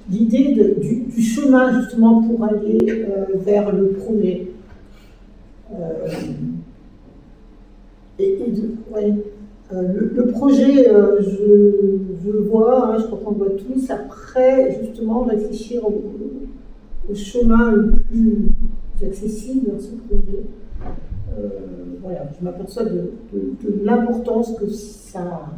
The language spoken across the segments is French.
l'idée du chemin justement pour aller vers le projet. Ouais. Le projet, je le vois, hein, je crois qu'on le voit tous, après justement réfléchir au chemin le plus accessible dans ce projet. Voilà, je m'aperçois de l'importance que ça a.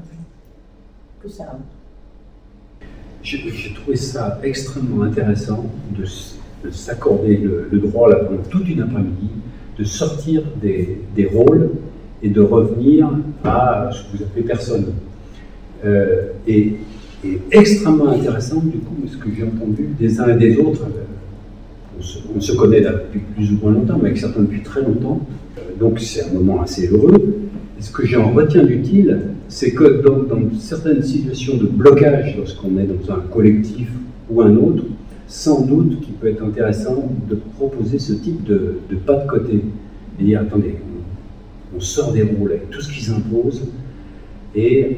J'ai trouvé ça extrêmement intéressant de s'accorder le droit, là, pendant toute une après-midi, de sortir des rôles et de revenir à ce que vous appelez personne. Et extrêmement intéressant, du coup, ce que j'ai entendu des uns et des autres. On se connaît là depuis plus ou moins longtemps, mais avec certains depuis très longtemps. Donc c'est un moment assez heureux. Et ce que j'en retiens d'utile, c'est que dans certaines situations de blocage, lorsqu'on est dans un collectif ou un autre, sans doute qu'il peut être intéressant de proposer ce type de pas de côté. Et dire, attendez, on sort des rôles avec tout ce qu'ils imposent et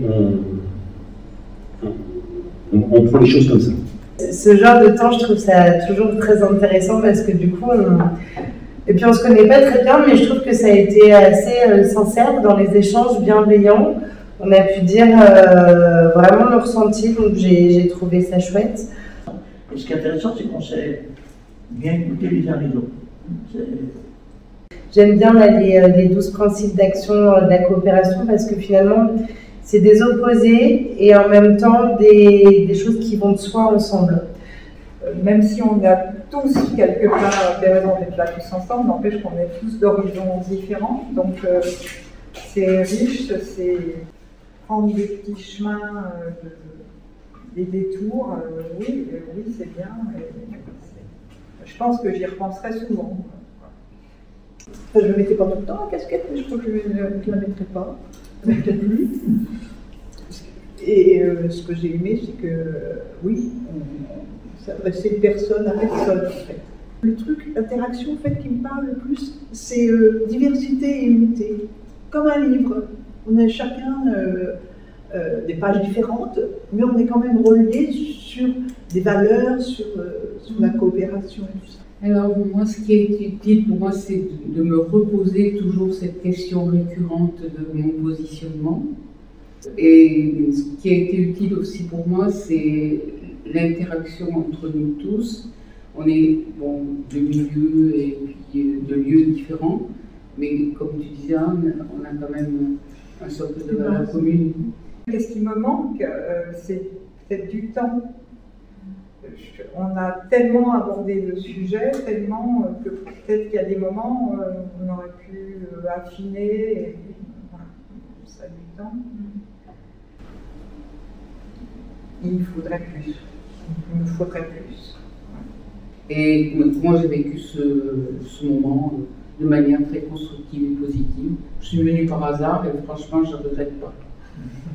on prend les choses comme ça. Ce genre de temps, je trouve ça toujours très intéressant parce que du coup, et puis on se connaît pas très bien, mais je trouve que ça a été assez sincère dans les échanges bienveillants. On a pu dire vraiment le ressenti, donc j'ai trouvé ça chouette. Et ce qui est intéressant, c'est qu'on s'est bien écouté les uns les autres. J'aime bien là, les 12 principes d'action de la coopération parce que finalement, c'est des opposés et en même temps des choses qui vont de soi ensemble. Même si on a tous quelque part des raisons d'être là tous ensemble, n'empêche qu'on est tous d'horizons différents. Donc c'est riche, c'est prendre des petits chemins, des détours. Oui, c'est bien. Je pense que j'y repenserai souvent. Je ne mettais pas tout le temps la casquette, mais je crois que je ne la mettrai pas. Peut-être plus. Et ce que j'ai aimé, c'est que oui, on s'adressait de personne à personne en fait. Le truc, l'interaction en fait qui me parle le plus, c'est diversité et unité. Comme un livre, on a chacun des pages différentes, mais on est quand même reliés sur des valeurs, sur la coopération et tout ça. Alors moi, ce qui est utile pour moi, c'est de me reposer toujours cette question récurrente de mon positionnement. Et ce qui a été utile aussi pour moi, c'est l'interaction entre nous tous. On est de milieux et puis de lieux différents, mais comme tu disais, Anne, on a quand même un socle de valeurs communes. Qu'est-ce qui me manque, c'est peut-être du temps. On a tellement abordé le sujet, tellement que peut-être qu'il y a des moments où on aurait pu affiner, et voilà, ça a du temps. Il faudrait plus. Il me faudrait plus. Et moi, j'ai vécu ce moment de manière très constructive et positive. Je suis venue par hasard et franchement, je ne regrette pas.